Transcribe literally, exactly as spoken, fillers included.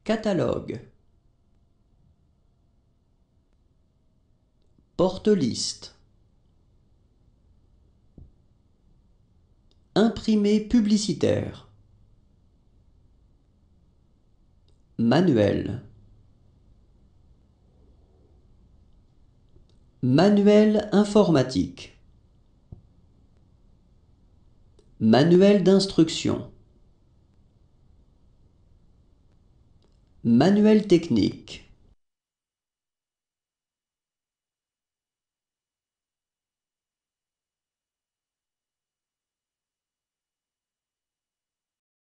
Catalogue. Porte-liste. Imprimé publicitaire. Manuel. Manuel informatique. Manuel d'instruction. Manuel technique.